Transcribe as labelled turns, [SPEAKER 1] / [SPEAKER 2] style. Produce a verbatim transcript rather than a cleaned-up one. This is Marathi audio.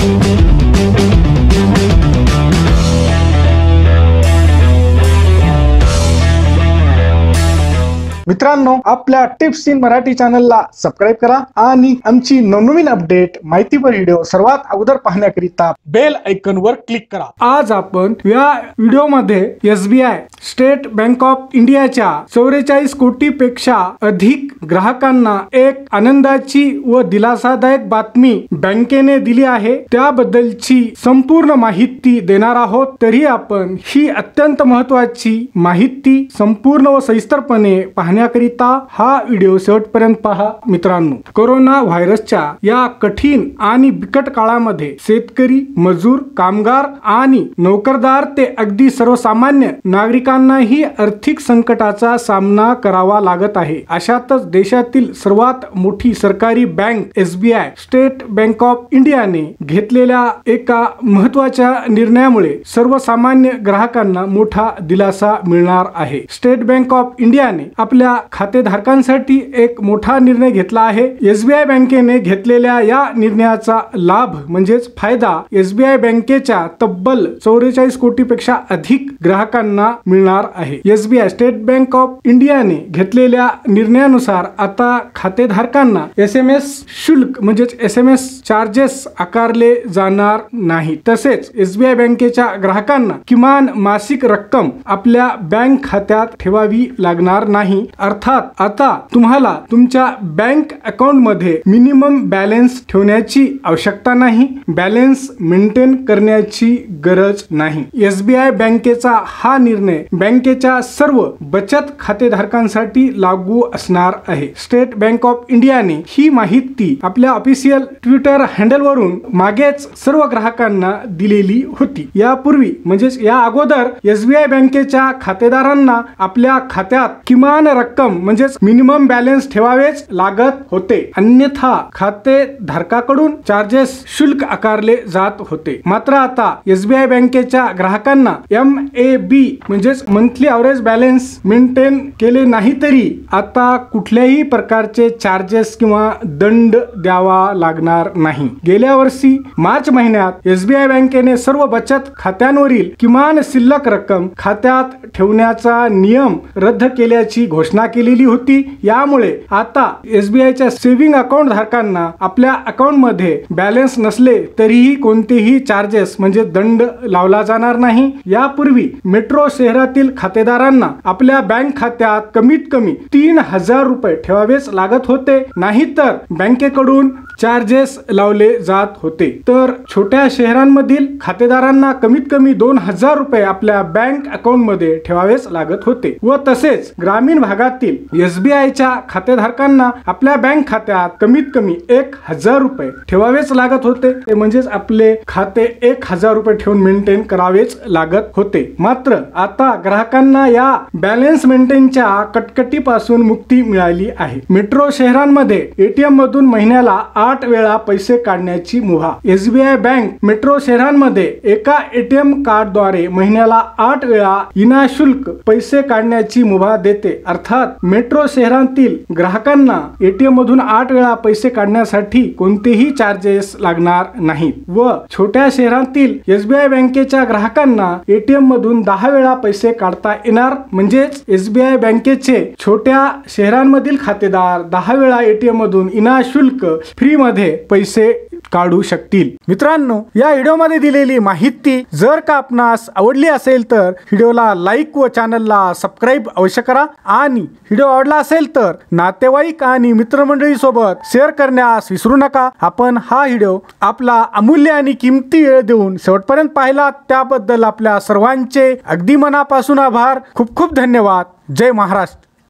[SPEAKER 1] मित्रांनो, आपल्या टिप्स इन मराठी चॅनलला सबस्क्राइब करा आणि आमची नवनवीन अपडेट माहितीपर व्हिडिओ सर्वात अगोदर पाहण्याकरिता बेल आयकॉन वर क्लिक करा। आज आपण या व्हिडिओमध्ये एसबीआय स्टेट बँक ऑफ इंडियाच्या चौवेचाळीस कोटी पेक्षा अधिक ग्राहकांना एक आनंदाची व दिलासादायक बातमी बँकेने दिली आहे, त्याबद्दलची संपूर्ण माहिती देणार आहोत। तरी आपण ही अत्यंत महत्त्वाची माहिती संपूर्ण व सविस्तरपणे पाहण्याकरिता हा व्हिडिओ शेवटपर्यंत पहा। मित्रांनो, कोरोना व्हायरसच्या या कठीण आणि बिकट काळामध्ये शेतकरी, मजूर, कामगार आणि नोकरदार ते अगदी सर्वसामान्य नागरिकांनाही आर्थिक संकटाचा सामना करावा लागत आहे। अशातच देशातील सर्वात मोठी सरकारी bank SBI State Bank of इंडियाने घेतलेल्या एका महत्त्वाच्या निर्णयामुळे सर्वसामान्य ग्राहकांना मोठा दिलासा मिळणार आहे। स्टेट बँक ऑफ इंडियाने आपल्या खातेधारकांसाठी एक मोठा निर्णय घेतला आहे। एसबीआय बँकेने घेतलेल्या या निर्णयाचा लाभ म्हणजेच फायदा एसबीआय बँकेच्या तब्बल चौवेचाळीस कोटी पेक्षा अधिक ग्राहकांना मिळणार आहे। एसबीआय स्टेट बँक ऑफ इंडियाने घेतलेल्या निर्णयानुसार आता खातेधारकांना एसएमएस शुल्क म्हणजेच एसएमएस चार्जेस आकारले जाणार नाही। तसेच एसबीआय बँकेच्या ग्राहकांना किमान मासिक रक्कम आपल्या बँक खात्यात ठेवावी लागणार नाही। अर्थात आता तुम्हाला तुमच्या बँक अकाउंट मध्ये मिनिमम बॅलन्स ठेवण्याची आवश्यकता नाही, बॅलन्स मेंटेन करण्याची गरज नाही। एसबीआय बँकेचा हा निर्णय बँकेच्या सर्व बचत खातेधारकांसाठी लागू असणार आहे। स्टेट बँक ऑफ इंडियाने ही माहिती आपल्या ऑफिशियल ट्विटर हँडल वरून मागेच सर्व ग्राहकांना दिलेली होती। यापूर्वी म्हणजेच या अगोदर एसबीआय बँकेच्या खातेदारांना आपल्या खात्यात किमान रक्कम म्हणजेच मिनिमम बॅलन्स ठेवावेच लागत होते, अन्यथा खाते धारकाकडून चार्जेस शुल्क आकारले जात होते। मात्र आता एसबीआय बँकेच्या ग्राहकांना एम ए बी म्हणजेच मंथली एव्हरेज बॅलन्स मेंटेन केले नाही तरी आता कुठल्याही प्रकारचे चार्जेस किंवा दंड द्यावा लागणार नाही। गेल्या वर्षी मार्च महिन्यात एसबीआय बँकेने सर्व बचत खात्यांवरील किमान शिल्लक रक्कम खात्यात ठेवण्याचा नियम रद्द केल्याची घोषणा केलेली होती। यामुळे आता एसबीआयच्या सेव्हिंग अकाउंट धारकांना आपल्या अकाउंट मध्ये बॅलन्स नसले तरीही कोणतेही चार्जेस म्हणजे दंड लावला जाणार नाही। यापूर्वी मेट्रो शहरातील खातेदारांना आपल्या बँक खात्यात कमीत कमी तीन हजार रुपये ठेवावेच लागत होते, नाहीतर बँकेकडून चार्जेस लावले जात होते। तर छोट्या शहरांमधील खातेदारांना कमीत कमी दोन हजार रुपये आपल्या बँक अकाउंट मध्ये ठेवावेच लागत होते व तसेच ग्रामीण भागातील एसबीआयच्या खातेधारकांना आपल्या बँक खात्यात कमीत कमी एक हजार रुपये ठेवावेच लागत होते, ते म्हणजेच आपले खाते एक हजार रुपये ठेवून मेंटेन करावेच लागत होते। मात्र आता ग्राहकांना या बॅलन्स मेंटेनच्या कटकटीपासून मुक्ती मिळाली आहे। मेट्रो शहरांमध्ये एटीएम मधून महिन्याला आठ वेळा पैसे काढण्याची मुभा। एसबीआय बँक मेट्रो शहरांमध्ये एका एटीएम कार्डद्वारे महिन्याला आठ वेळा विनाशुल्क पैसे काढण्याची मुभा देते। अर्थात मेट्रो शहरातील ग्राहकांना एटीएम मधून आठ वेळा पैसे काढण्यासाठी कोणतेही चार्जेस लागणार नाहीत व छोट्या शहरातील एसबीआय बँकेच्या ग्राहकांना एटीएम मधून दहा वेळा पैसे काढता येणार। म्हणजेच एसबीआय बँकेचे छोट्या शहरांमधील खातेदार दहा वेळा एटीएम मधून विनाशुल्क फ्री मध्ये पैसे काढू शकतील। मित्रांनो, या व्हिडिओमध्ये दिलेली माहिती जर का आपणास आवडली असेल तर व्हिडिओला लाईक व चॅनलला सबस्क्राइब अवश्य करा आणि व्हिडिओ आवडला असेल तर नातेवाईक आणि मित्रमंडळी सोबत शेअर करण्यास विसरू नका। आपण हा व्हिडिओ आपला अमूल्य आणि किमती वेळ देऊन शेवटपर्यंत पाहिला त्याबद्दल आपल्या सर्वांचे अगदी मनापासून आभार। खूप खूप धन्यवाद। जय महाराष्ट्र।